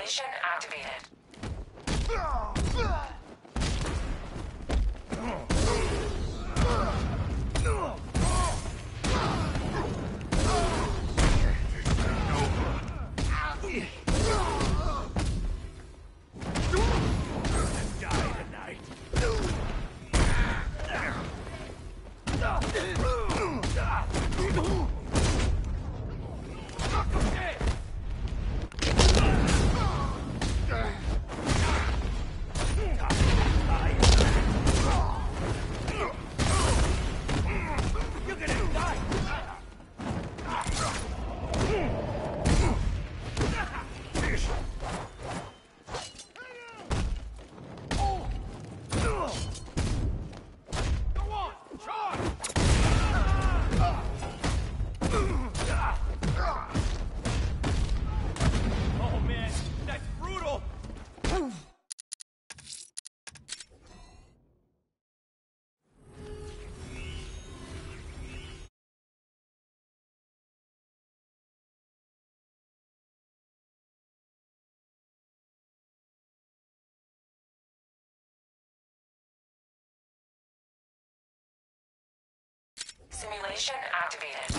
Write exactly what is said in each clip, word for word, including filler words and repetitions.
Simulation activated. Simulation activated.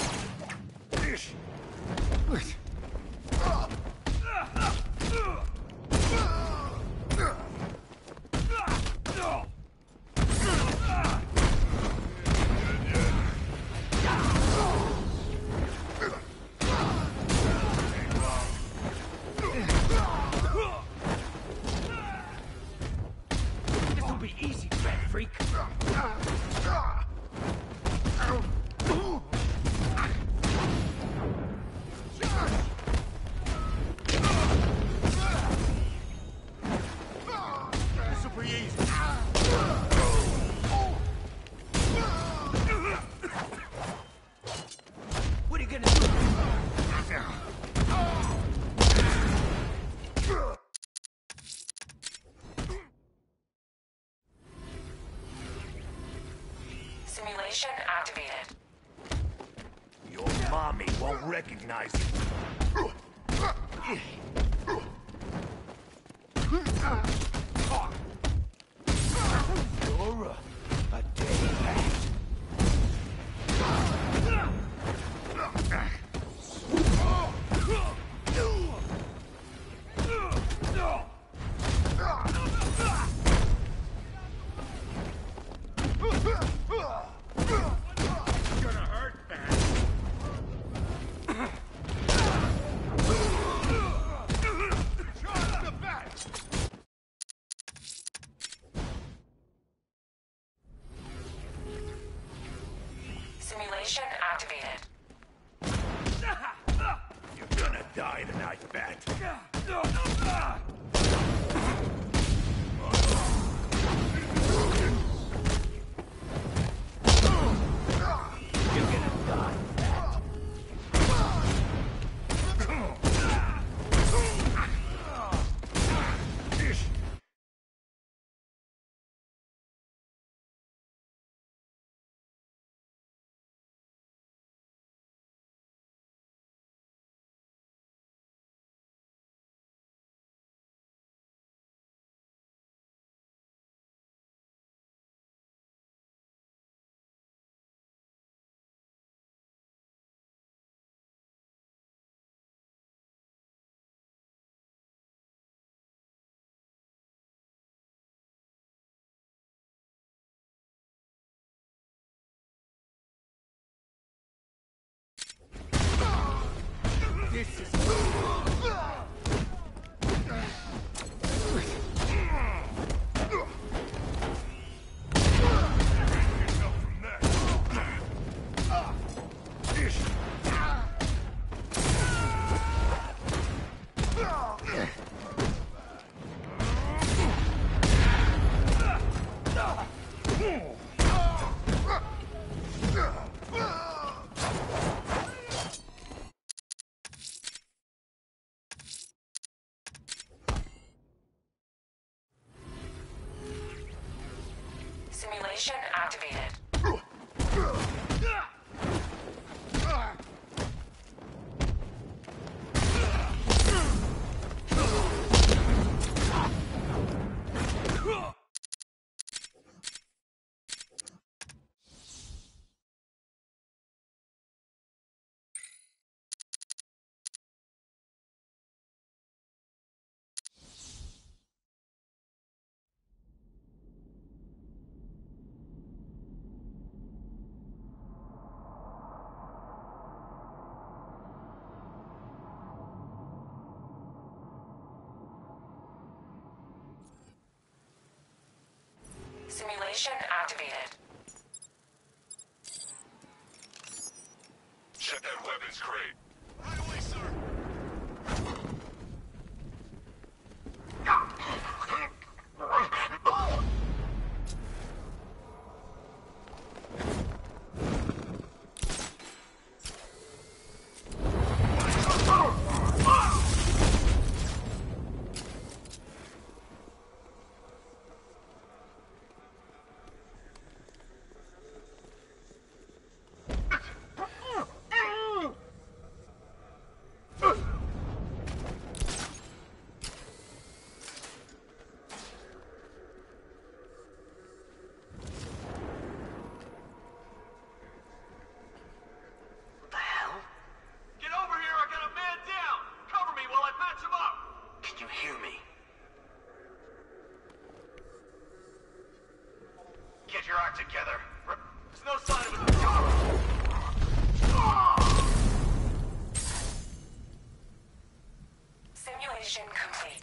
This'll be easy, fat freak. Super easy. What are you gonna do? Simulation activated. Your mommy won't recognize you. You're a, a day late. Gonna hurt bad. Charge the back. Simulation activated. You're gonna die tonight, Bat. You're gonna die, Bat. This is... Simulation activated. Simulation activated. Check that weapons crate. Right away, sir. Together. There's no sign of it. Simulation complete.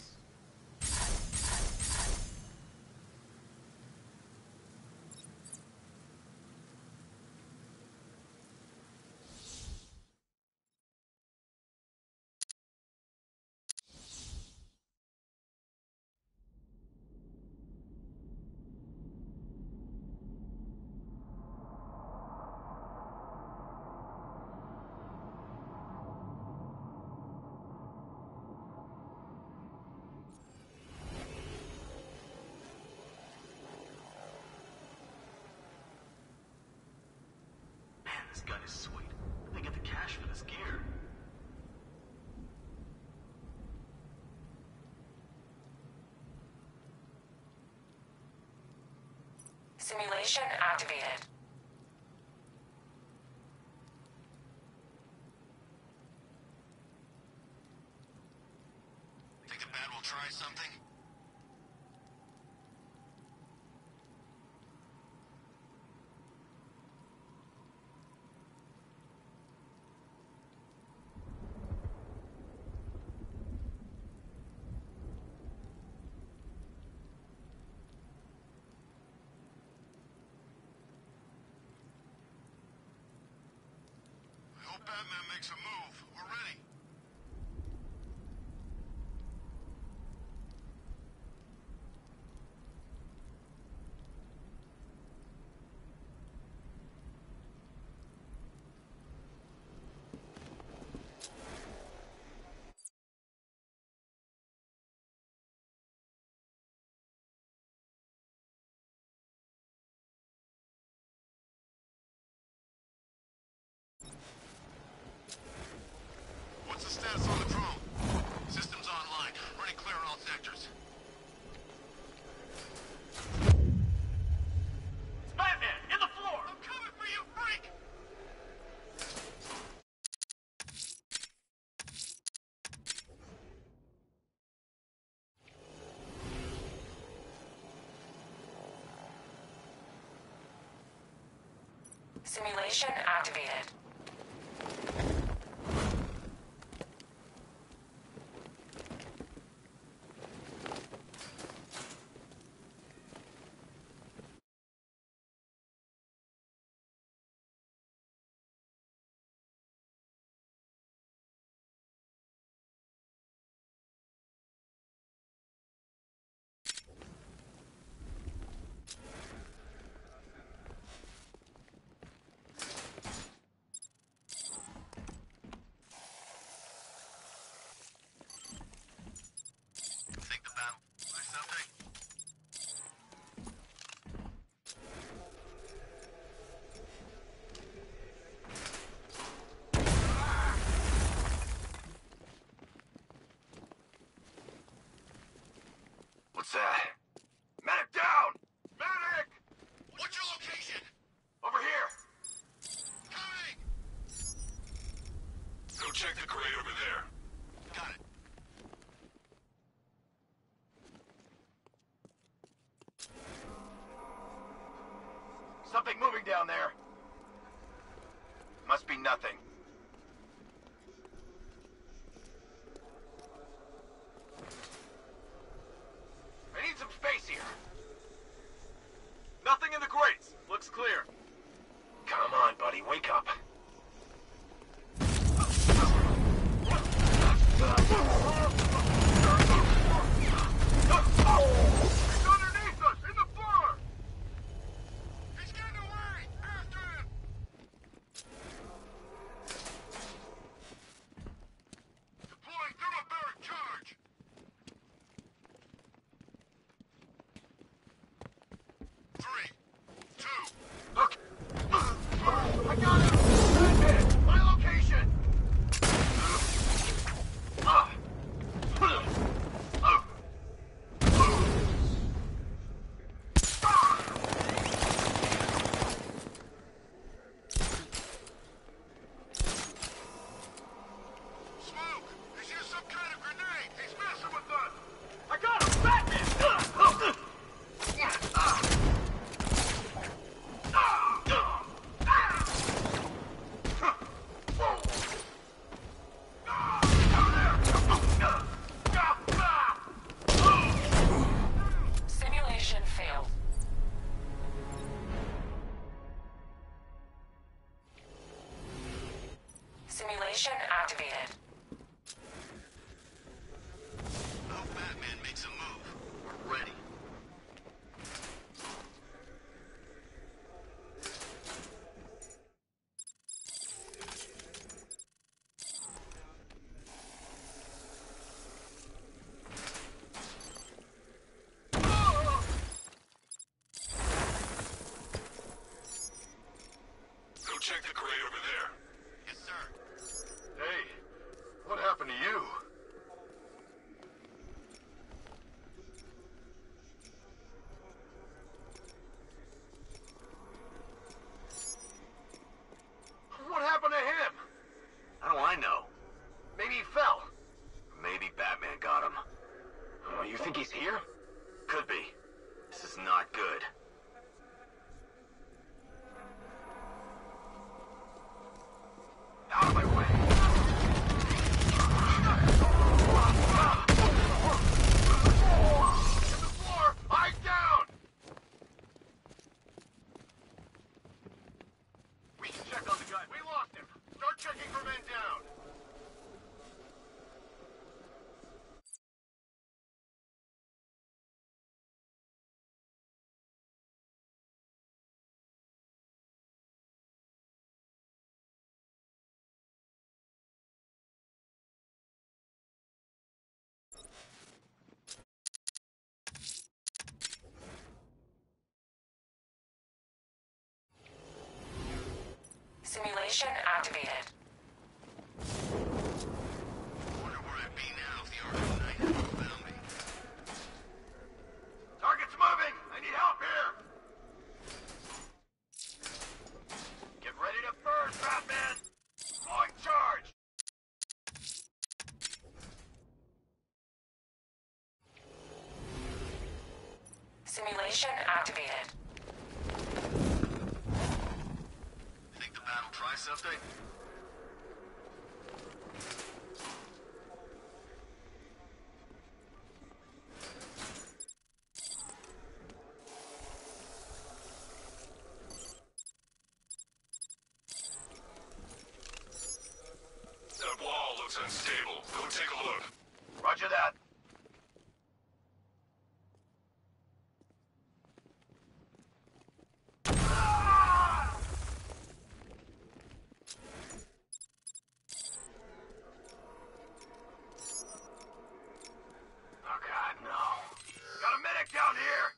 This gun is sweet. They get the cash for this gear. Simulation activated. Think the bat will try something? Batman makes a move. We're ready. What's the status on the drone? Systems online. Running clear on all sectors. Batman, in the floor! I'm coming for you, freak! Simulation activated. Think the battle will try something? What's that? Medic down! Medic! What's your location? Over here! Coming! Go check the crate over there. Got it. Something moving down there. Must be nothing. I need some space here. Nothing Simulation activated. Wonder where I'd be now if the Arkham Knight hadn't found me. Target's moving! I need help here! Get ready to burn, Batman! Deploying charge! Simulation activated. Think the bat'll try something? That wall looks unstable. Go take a look. Roger that. Oh God, no. Got a medic down here!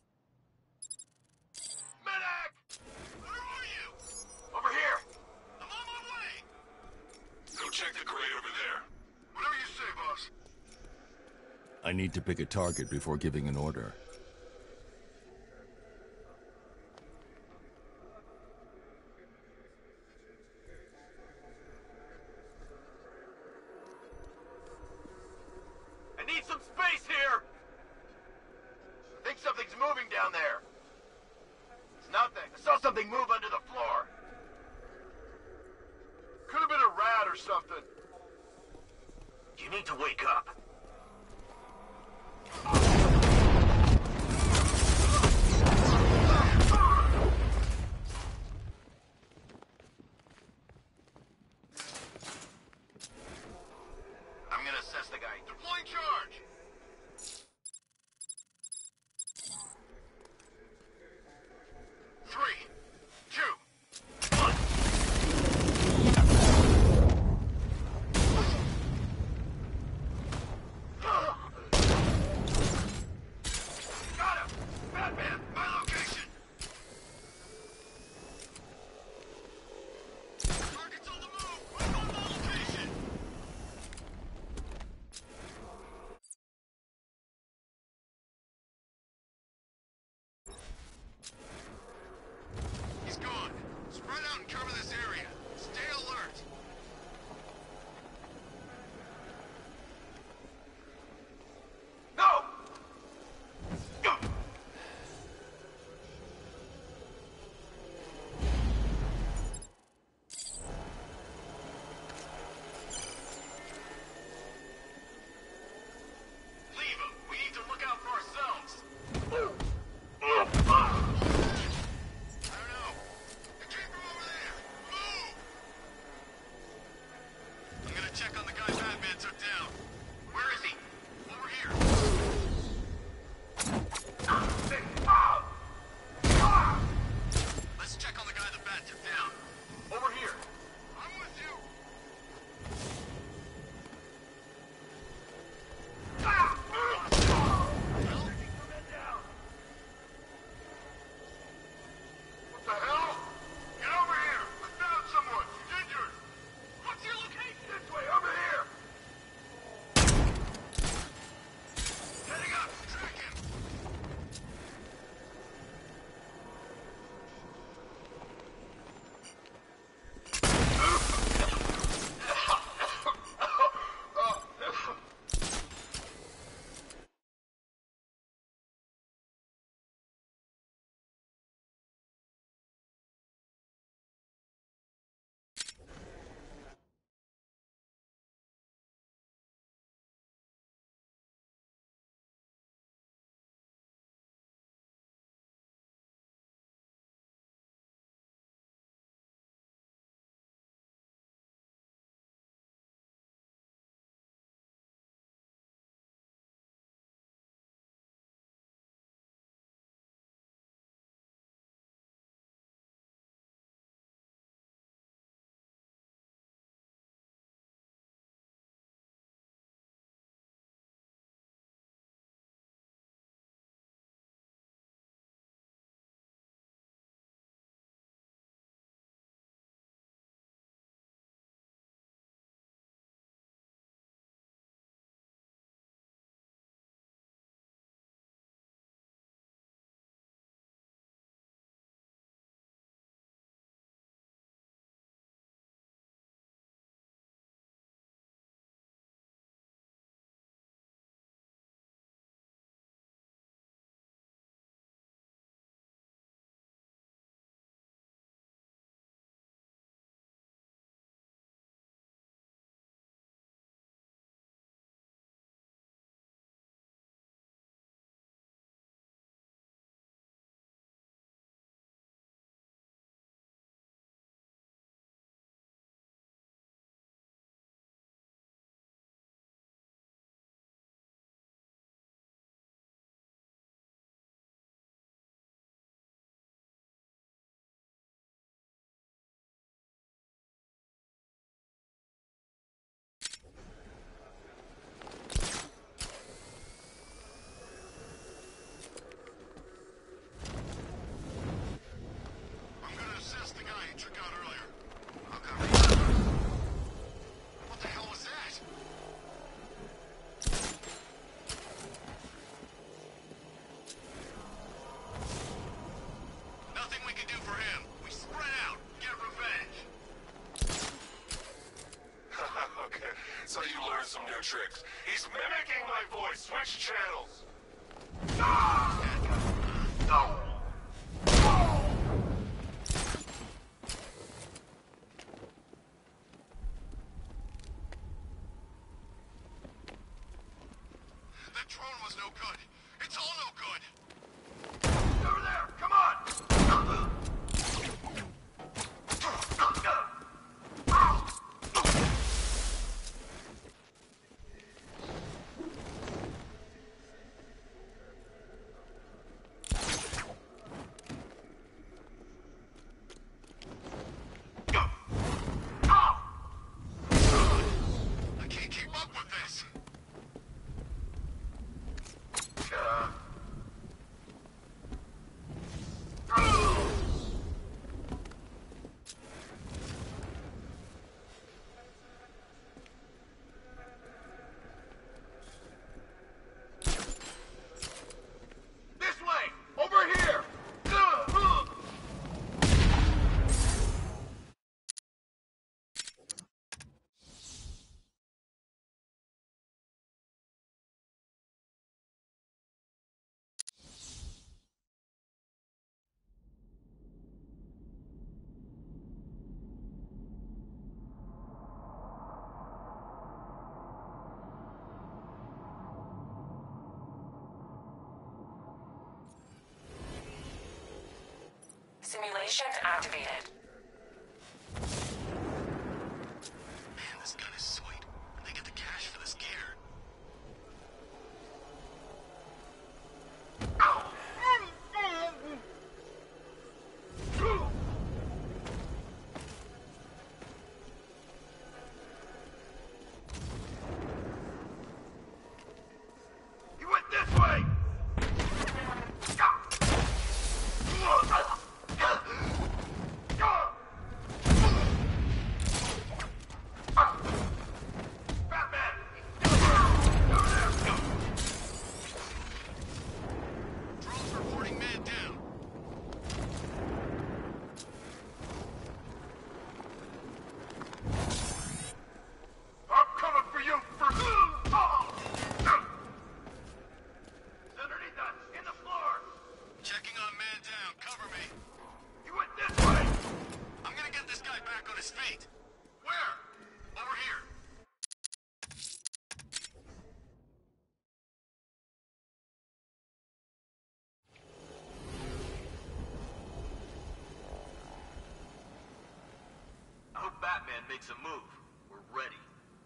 Medic! Where are you? Over here! I'm on my way! Go check the crate over there. Whatever you say, boss. I need to pick a target before giving an order. I need some space here! I think something's moving down there. It's nothing. I saw something move under the floor. Could have been a rat or something. You need to wake up. I'm gonna assess the guy. Deploying charge! Three, two, one. channels. Ah! No. That drone was no good. It's all no good. Over there, come on! I can't keep up with this. Uh. This way! Over here! Simulation activated. Man, this gun is sweet. They get the cash for this gear. You went this way! Batman! Over there! Drone's reporting man down. I'm coming for you for... It's underneath us, in the floor! Checking on man down. Cover me. You went this way! I'm gonna get this guy back on his feet. Where? Over here. I hope Batman makes a move. We're ready.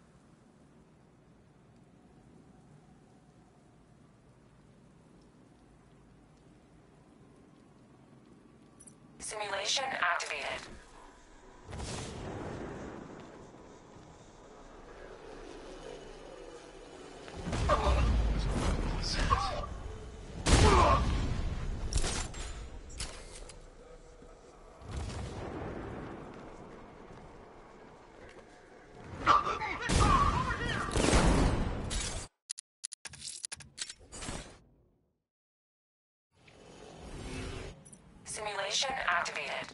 Simulation activated. Simulation activated.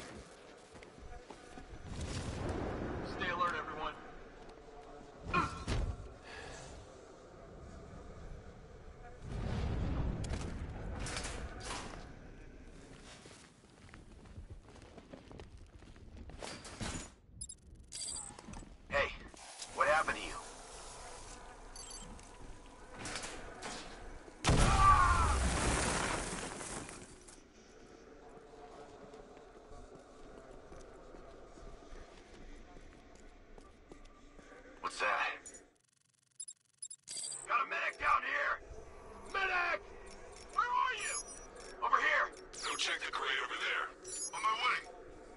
Stay alert, everyone. Hey, what happened to you? What's that? Got a medic down here! Medic! Where are you? Over here! Go check the crate over there. On my way.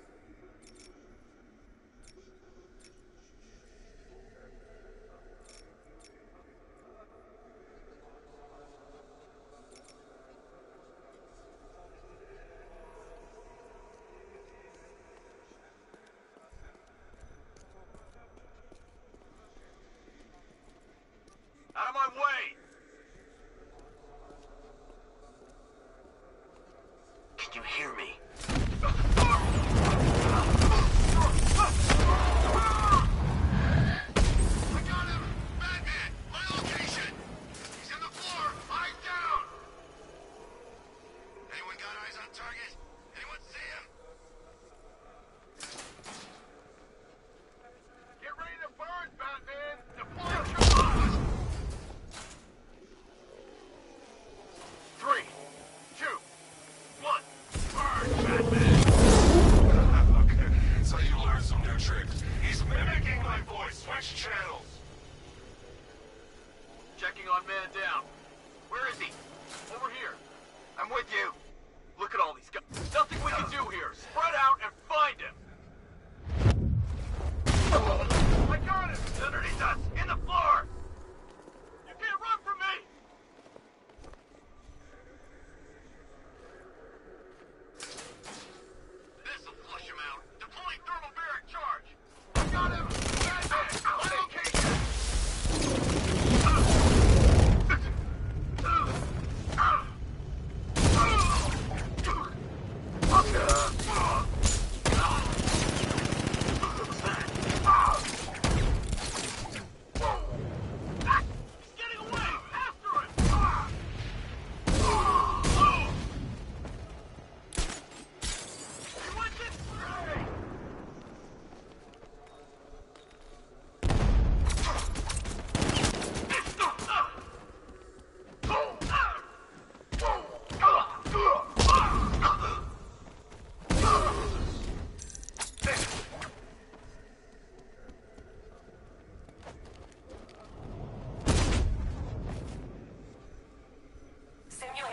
Out of my way! Can you hear me? I got him! Batman! My location! He's in the floor!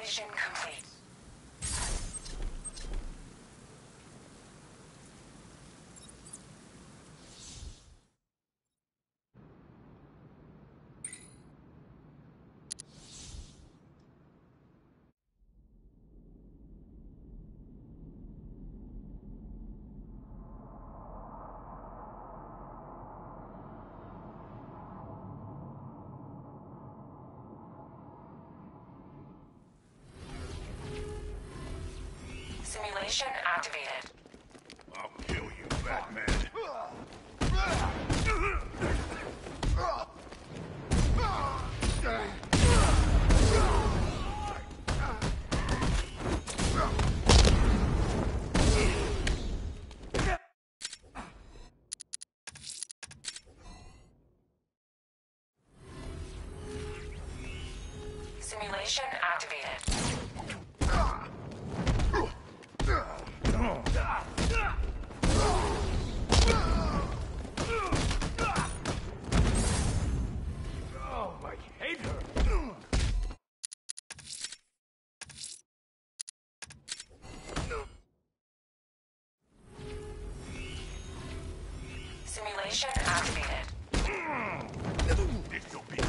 Simulation complete. Simulation activated. I'll kill you, Batman. Simulation activated. Simulation activated. This'll be.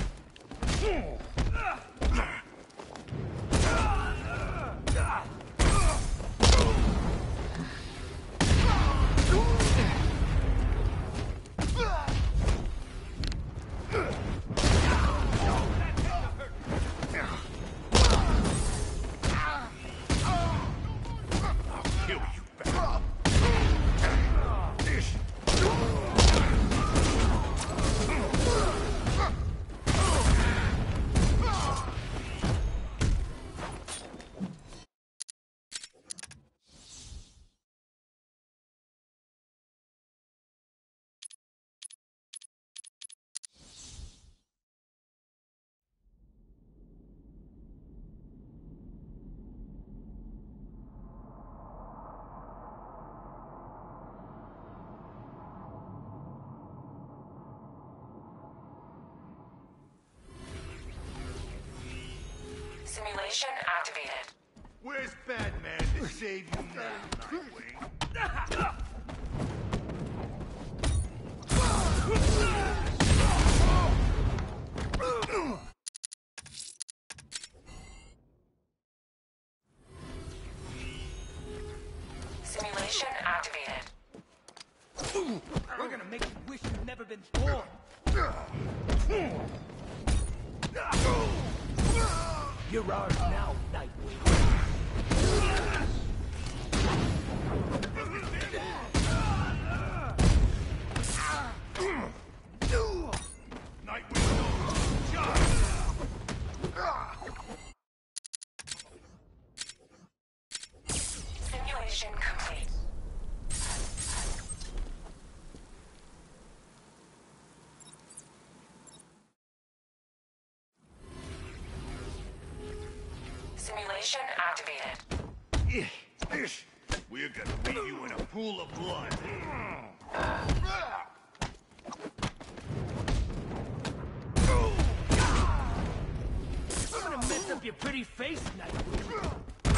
Simulation activated. Where's Batman to save you now, Nightwing? Simulation activated. We're gonna make you wish you'd never been born. You're ours now, Nightwing. Simulation complete. Simulation activated. We're gonna beat you in a pool of blood. I'm gonna mess up your pretty face, Nightwing.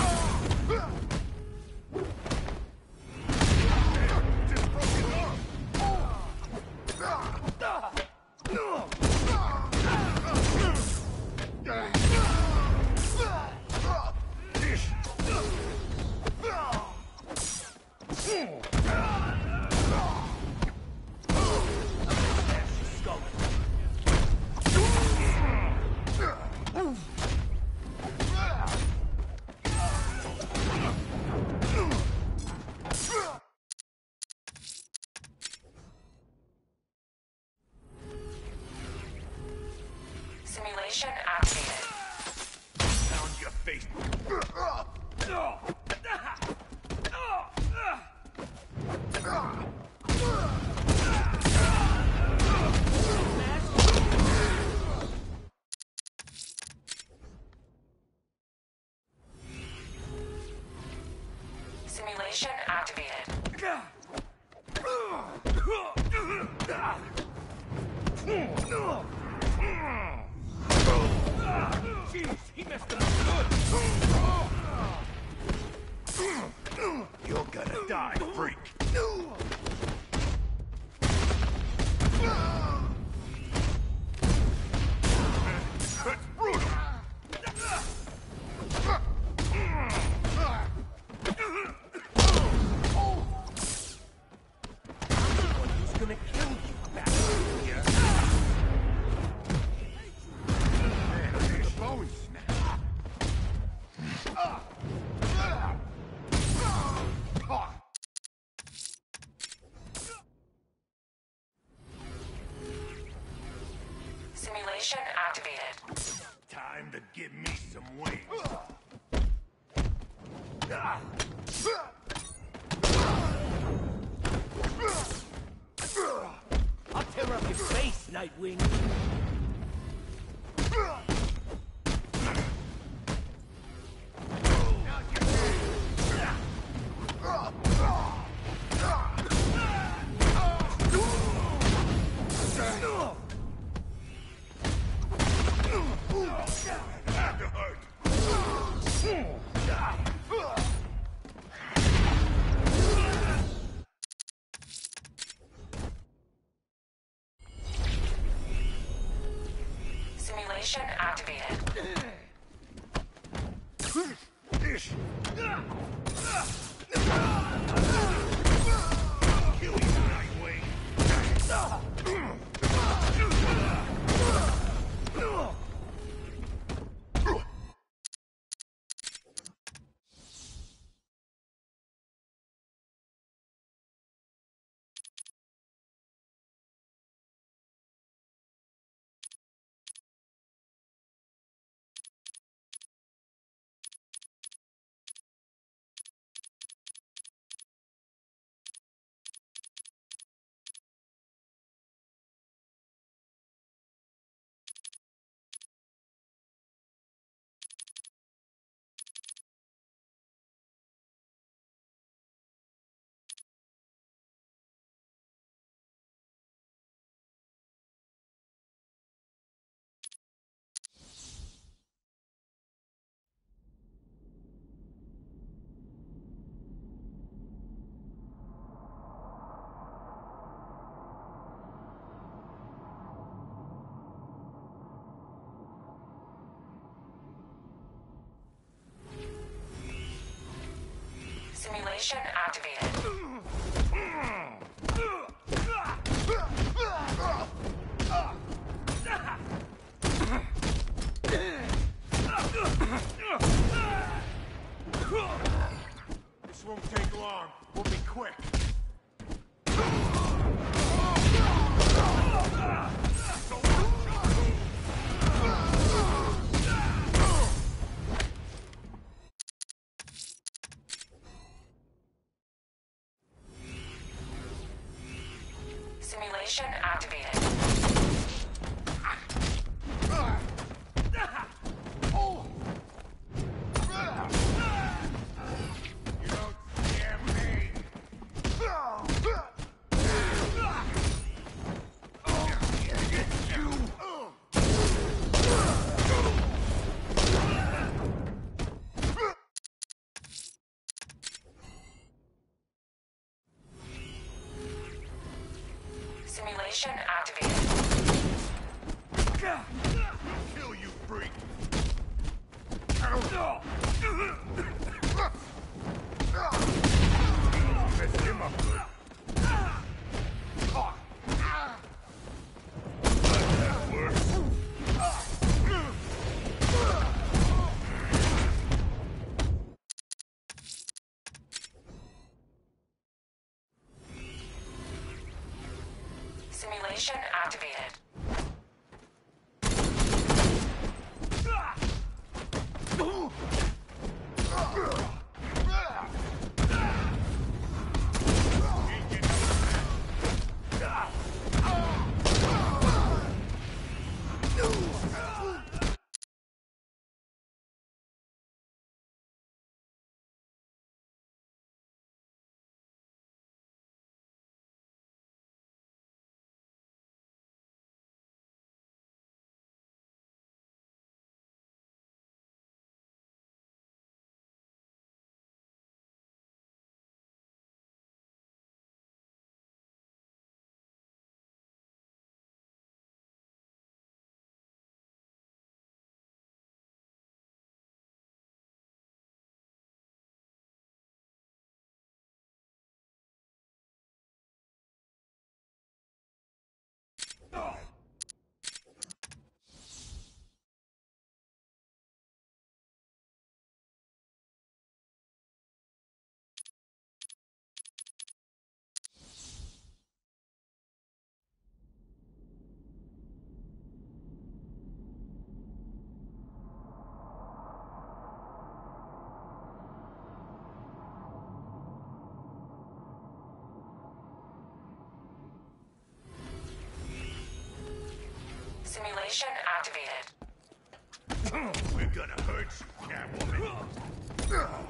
Simulation activated. Pound your face. Simulation activated. Jeez, he messed up good. Give me some wings. I'll tear up your face, Nightwing. Simulation activated. Kill you, Nightwing. Simulation activated. This won't take long. We'll be quick. Simulation activated. You don't scare me. Simulation activated. Kill you, freak. Messed him up good. That works. Simulation activated. Simulation activated. We're gonna hurt you, Catwoman.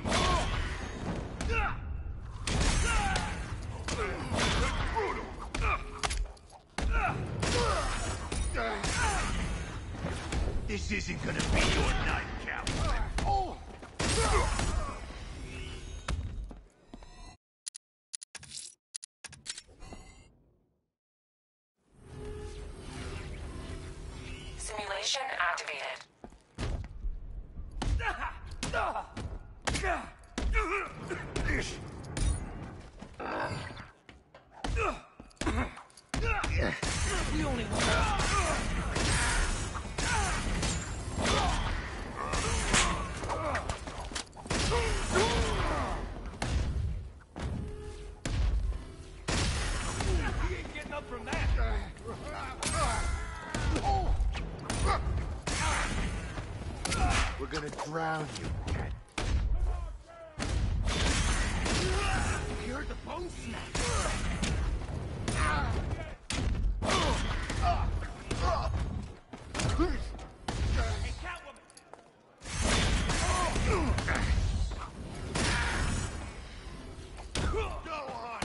This isn't gonna be your night, Catwoman. Oh! Simulation activated. We only want... We ain't getting up from that. We're gonna drown you, Cat. You heard the bone snap. Hey, Catwoman! Go on!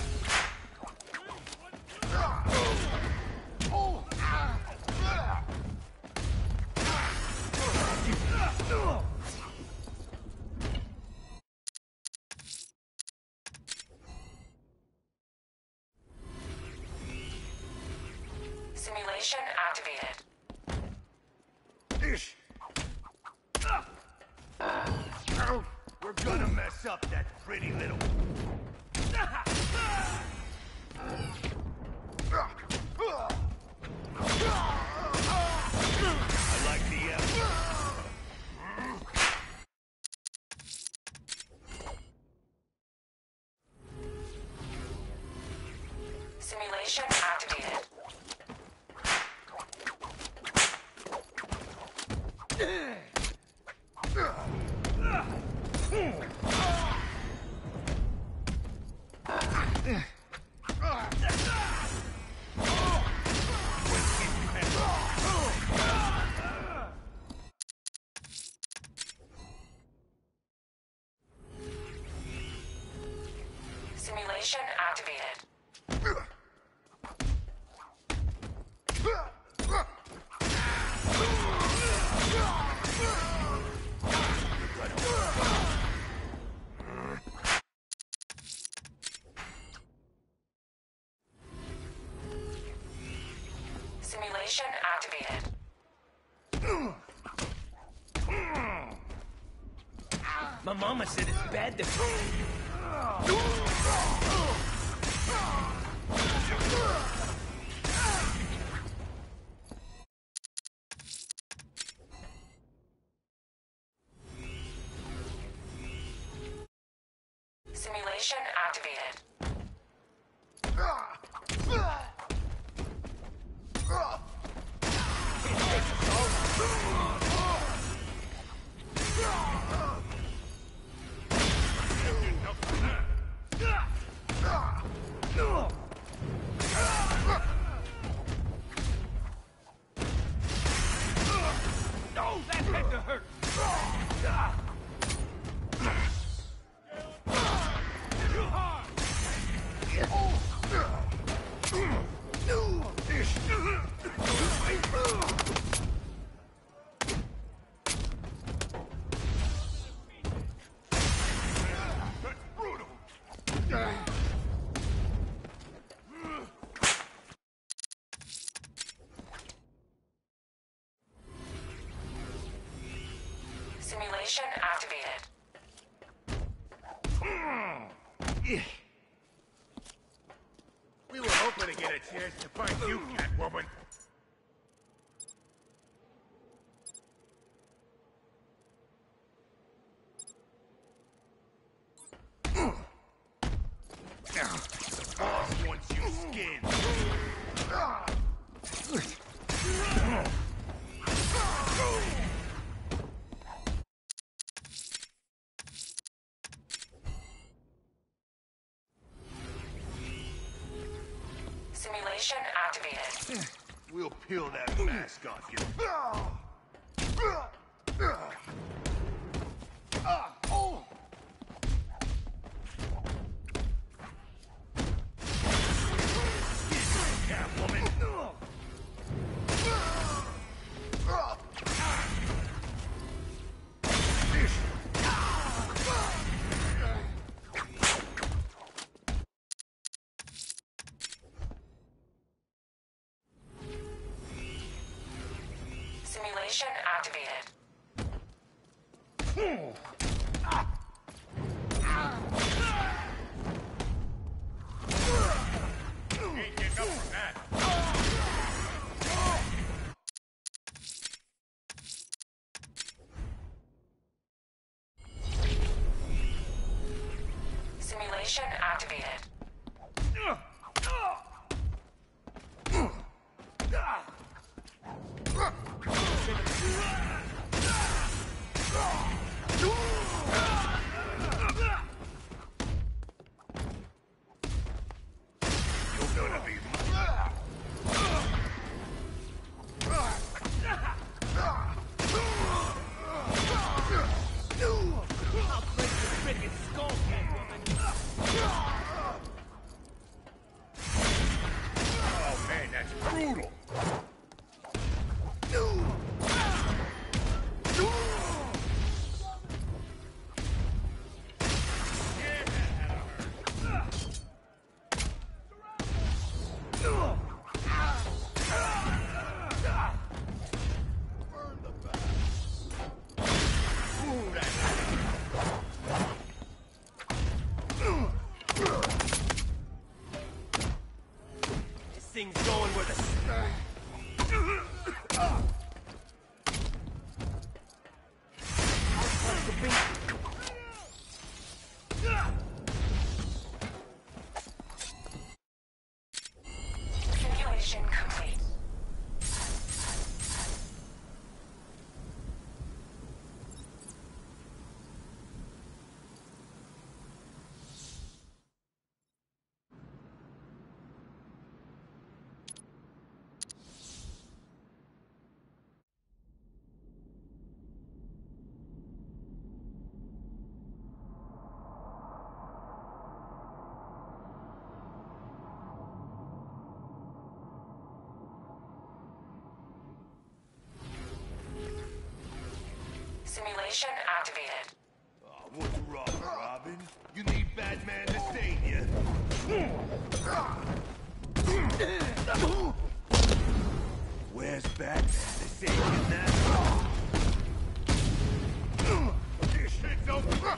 Simulation activated. We're gonna mess up that pretty little... I like the effort. Simulation activated. Simulation activated. Simulation activated. My mama said it's bad to... Simulation activated. No, that had to hurt. Too hard. That's brutal. Simulation activated. We were hoping to get a chance to find you, Catwoman. The boss wants you skinned. Simulation activated. We'll peel that mask off you. Catwoman. Simulation activated. Can't get up from that. Simulation activated. You're gonna be... I'll break your frickin' skull, Catwoman. Oh man, that's brutal. This thing's going where the... Simulation complete. Simulation activated. Oh, what's wrong, Robin? You need Batman to save you. Where's Batman to save you now? This shit's over.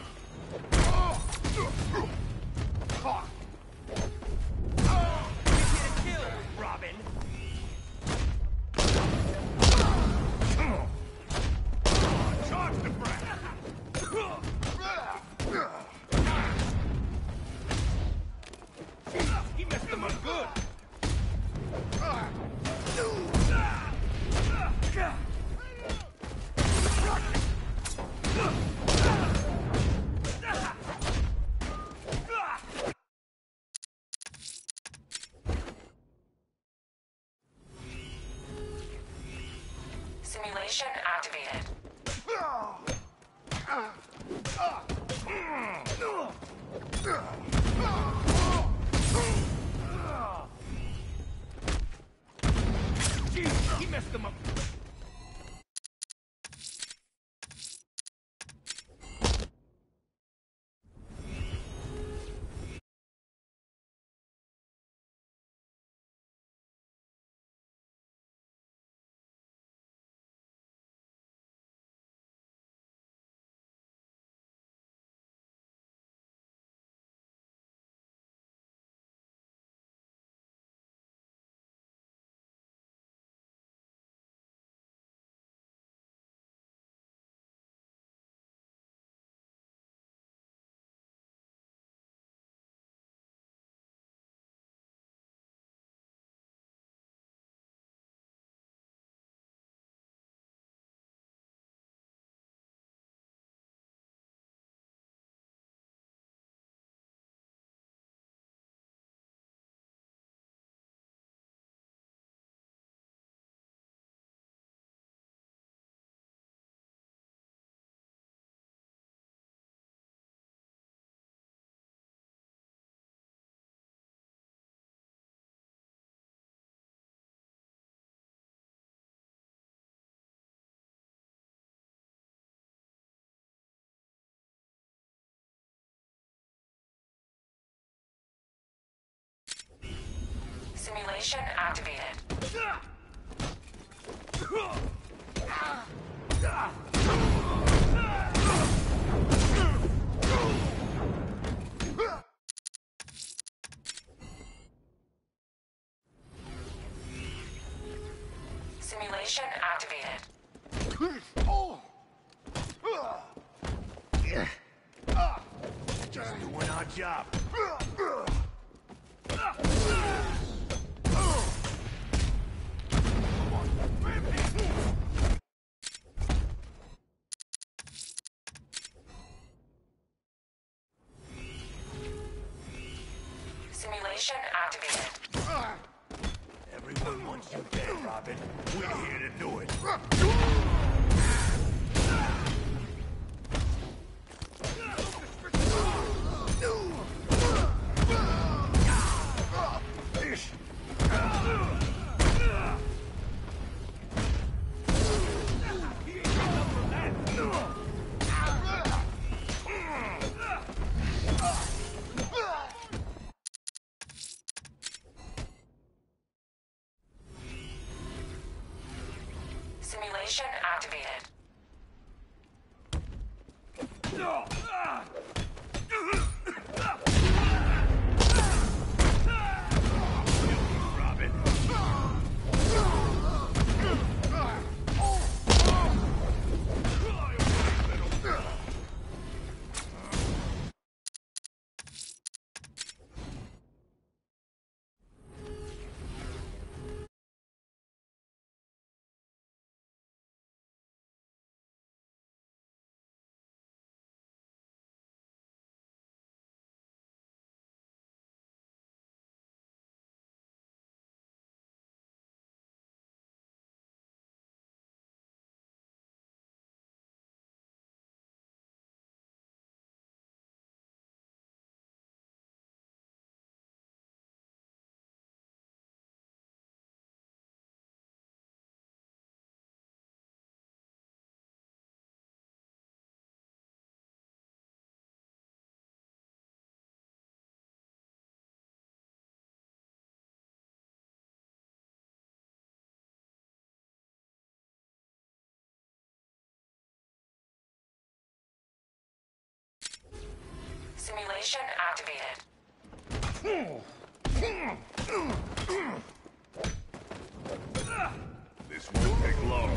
Robin. Charge the brat! He messed them up good. Simulation activated. Jeez, he messed them up. Simulation activated. Simulation activated. Just doing our job. Simulation activated. Everyone wants you dead, Robin. We're here to do it. Simulation activated. Robin. Simulation activated. This won't take long.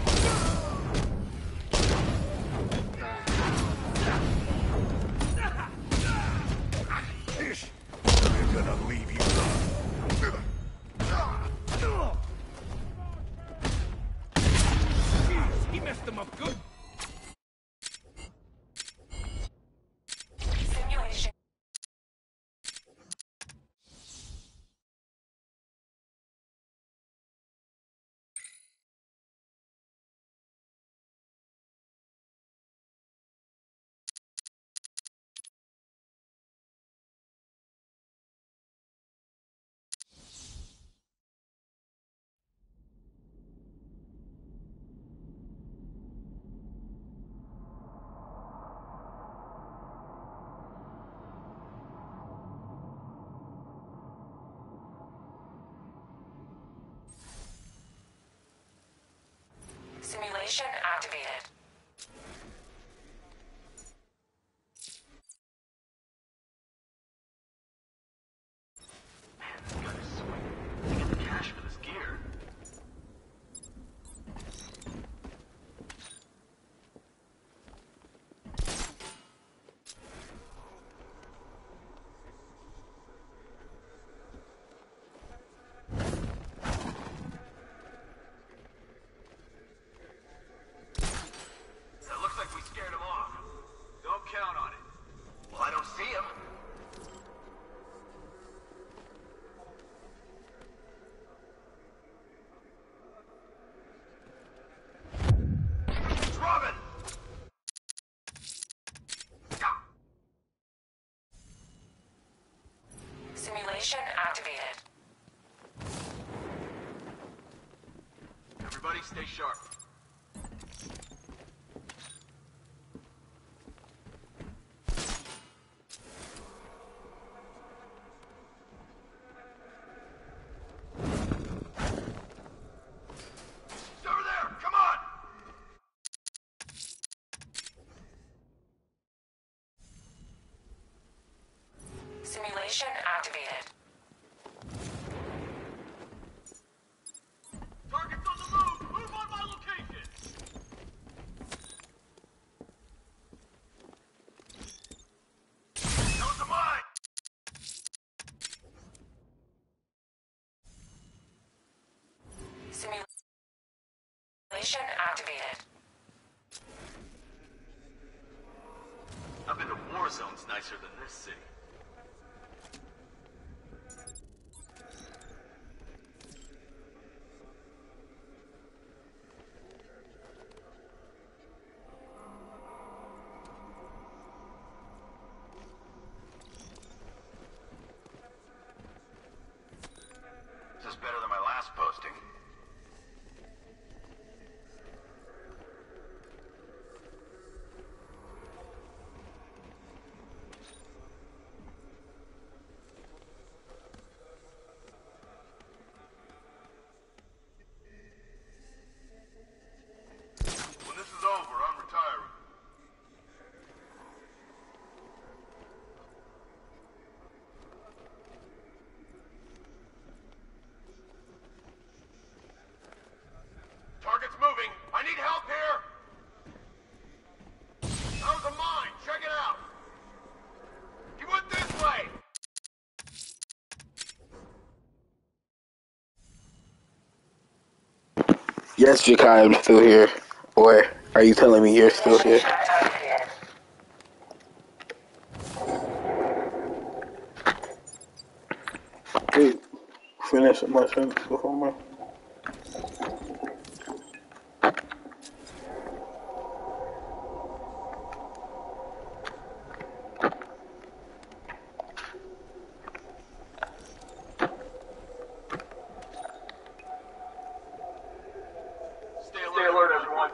We're gonna leave you alone. He messed them up good. Simulation. Simulation activated. Man, this guy is sweet. They get the cash for this gear. It looks like we scared him off. Don't count on it. Well, I don't see him. It's Robin! Ah! Simulation activated. Everybody stay sharp. Simulation activated. Target's on the move! Move on my location! That was a mine! Simulation activated. I've been to war zones nicer than this city. This is better than my last posting. When this is over, I'm retiring. Target's moving. I need help here. That was a mine. Check it out. He went this way. Yes, Jakai, I'm still here. Or are you telling me you're still here? Dude, finish my sentence before my... Stay alert, Stay alert everyone.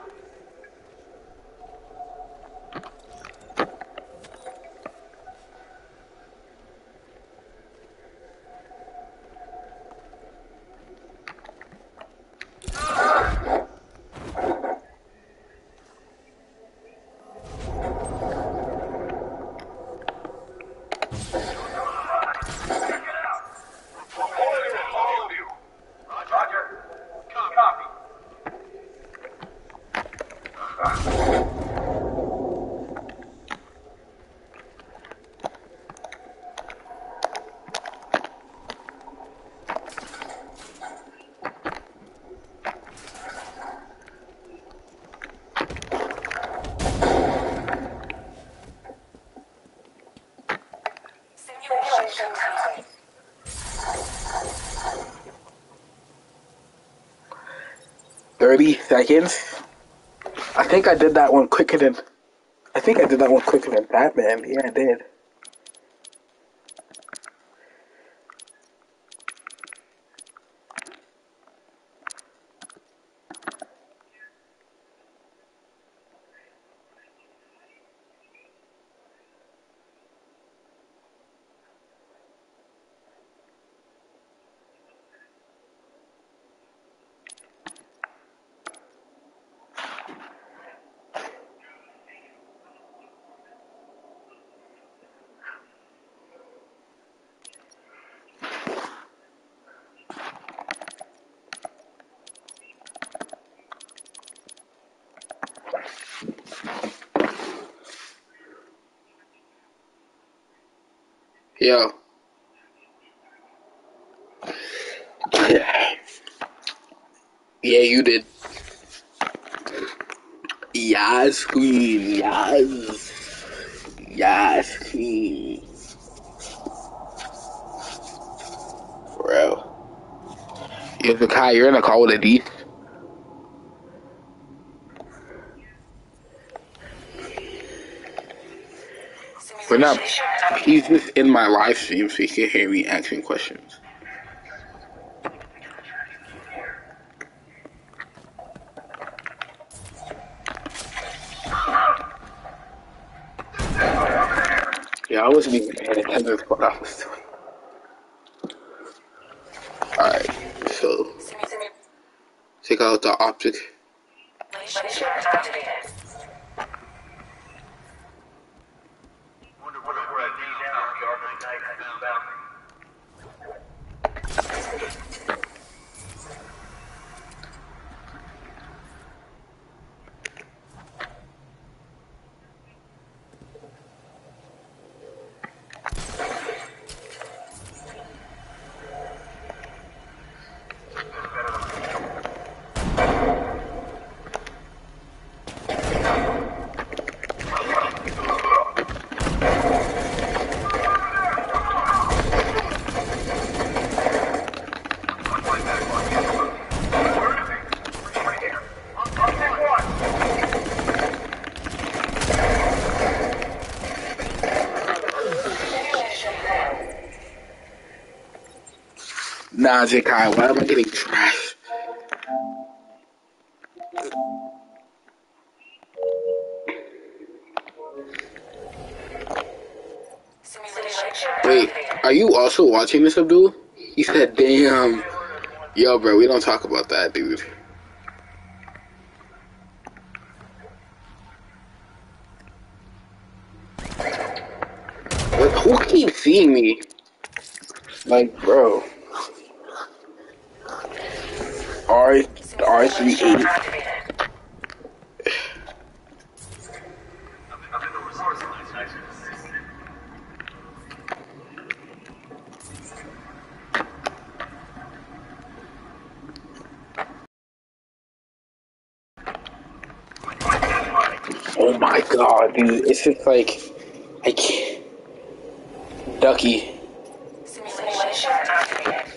Simulation complete. thirty seconds? I think I did that one quicker than... I think I did that one quicker than Batman. Yeah, I did. Yo. Yeah, you did. Yes, queen. Yes. Yes, queen. Bro. Yo, Zakai, you're in a call with a D. We're not. He's just in my live stream so he can hear me asking questions. Yeah, I wasn't even paying attention to what I was doing. Alright, so take out the optic. Simulation activated. Wonder what we're at now. Nah, Zakai, why am I getting trash? Simulation Wait, activated. are you also watching this, Abdul? He said, damn. Yo, bro, we don't talk about that, dude. What, who keeps seeing me? Like, bro. R R three Simulation eighty. activated. Oh my god, dude. It's just like, I can't. Ducky. Simulation activated.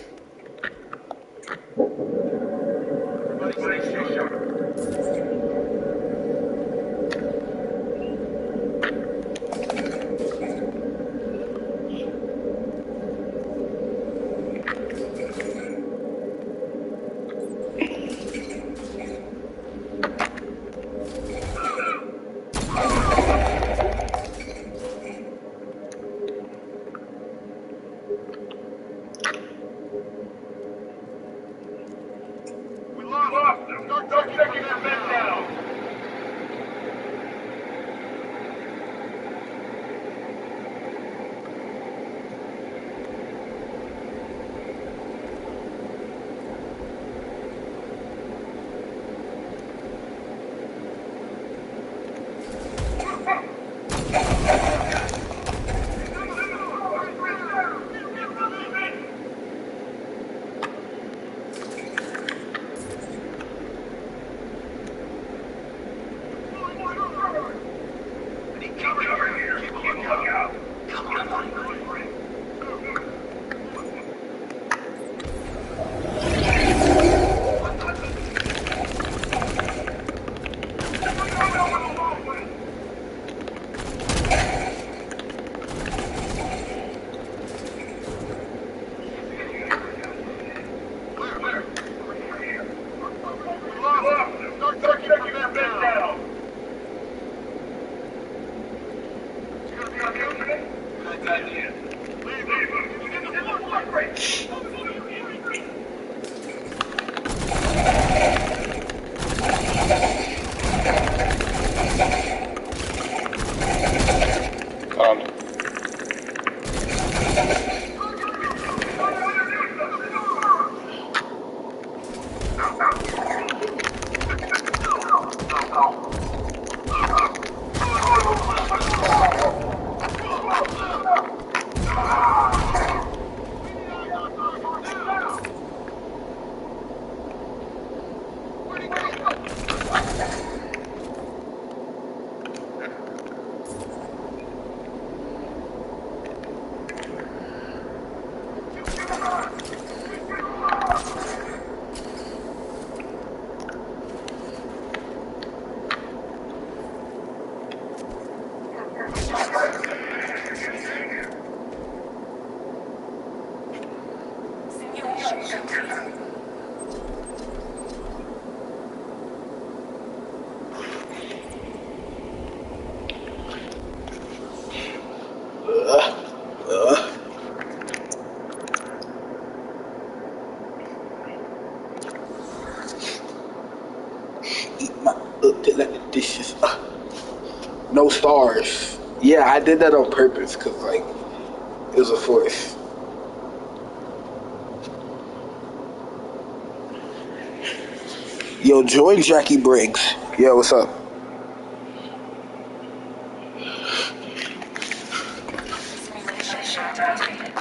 We lost them. Start, start checking that vent down. Um, Simulation complete. eat my up to like the dishes. Uh, no stars. Yeah, I did that on purpose because, like, it was a force. Yo, join Jackie Briggs. Yo, what's up? Simulation activated.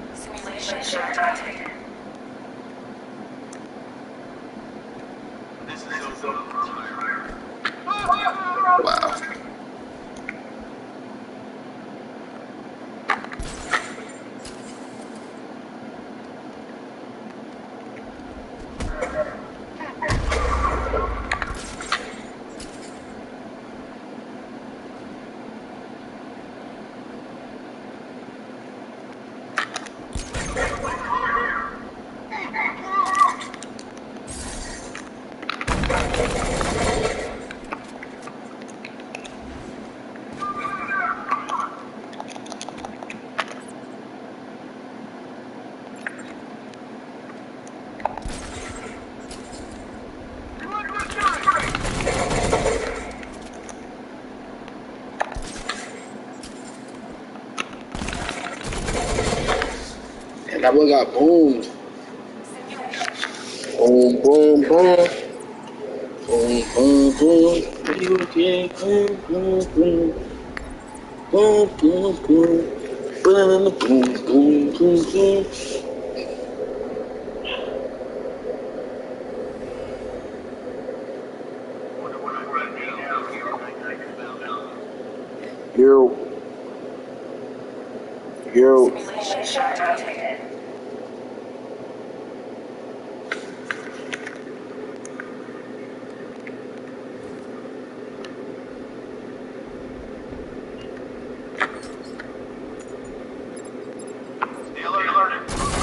Simulation activated. Wow. And that boy got boomed. Boom, boom, boom. Boom, boom, boom. You can boom, boom, boom. Boom, boom, boom. Boom, boom, boom, boom, boom. Yo. Yo. Simulation shut activated. Stay alert, alerted.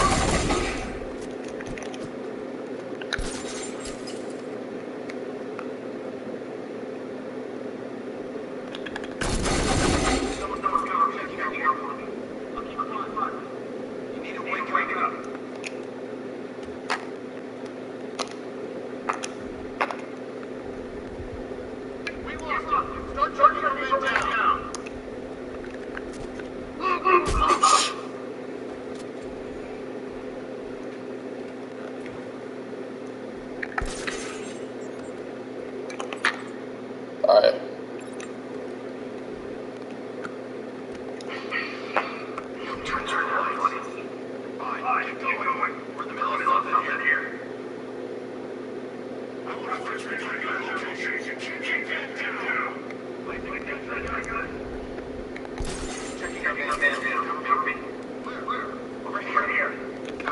You need to wake, wake up. We lost him. Start charging your men down. Alright. Turn, turn the lights. Fine, keep going. We're in the middle of something here. I want to first return your location. Keep that down. Wait, wait, that's not good. Checking out the man down. Cover me. Where, where? Over here. Over here.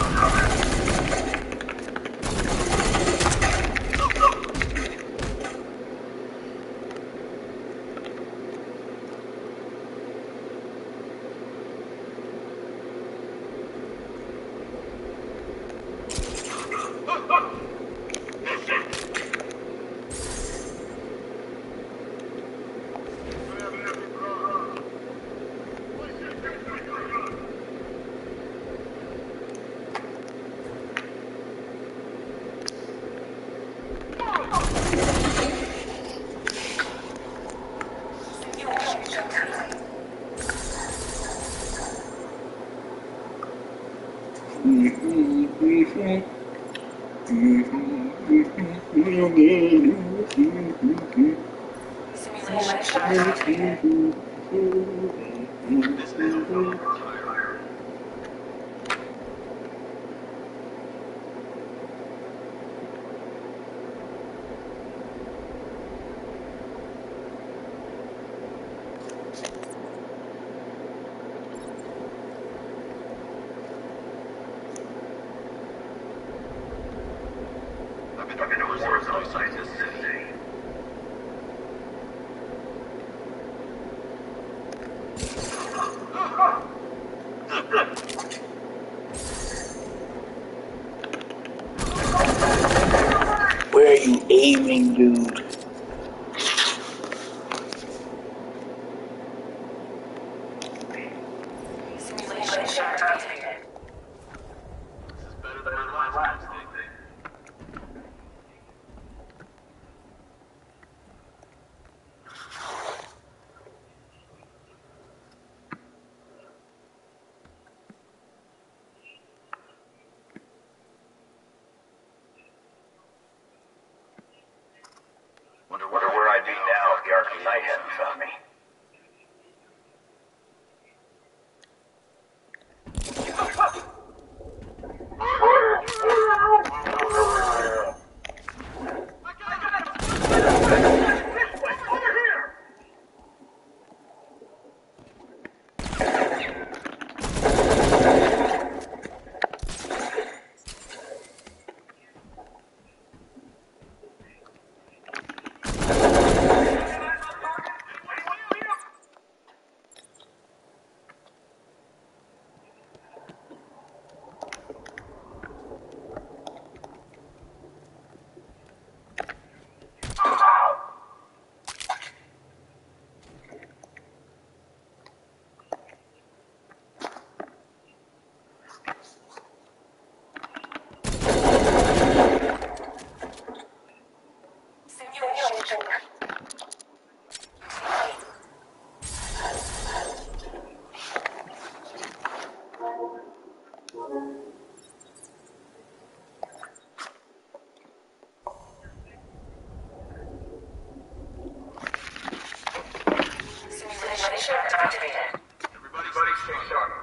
Simulation shut activated. Simulation shut activated. This is a I've been talking to resource scientists. Where are you aiming, dude? Simulation shut activated. This is better than my last mistake. Simulation activated. Everybody stay sharp.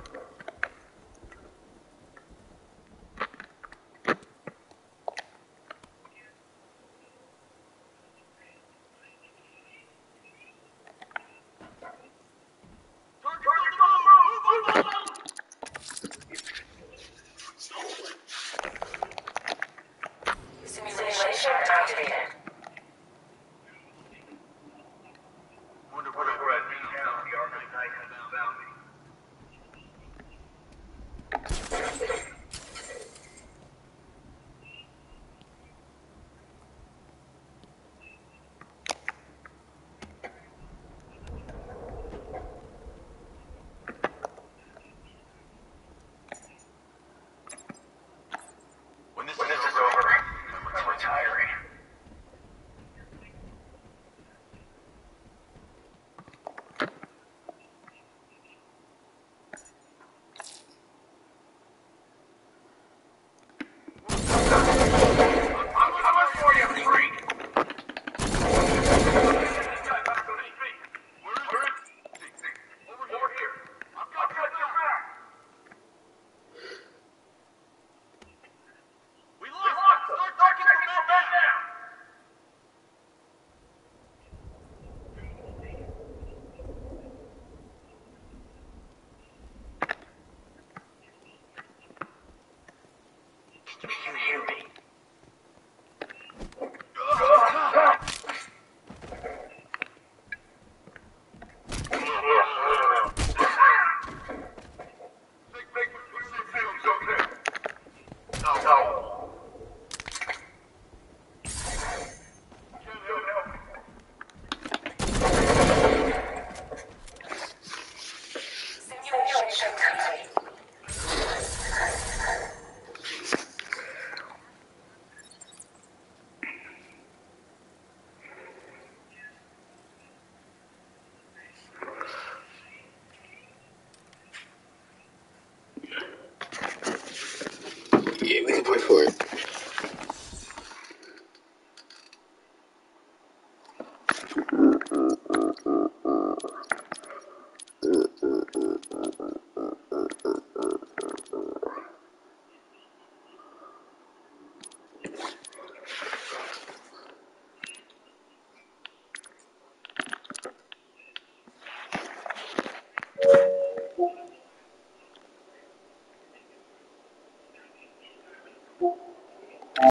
Simulation activated. Wonder where we're at now. The Arkham Knight has found me. When this, when this is over, I'm retiring. I'm coming for you, freak! This guy back on his feet. Where is he? Over here. Over here. I've got your back. We lost. We lost. Start taking the men down. Can you hear me? Simulation complete. Yeah, we can put for it. Simulation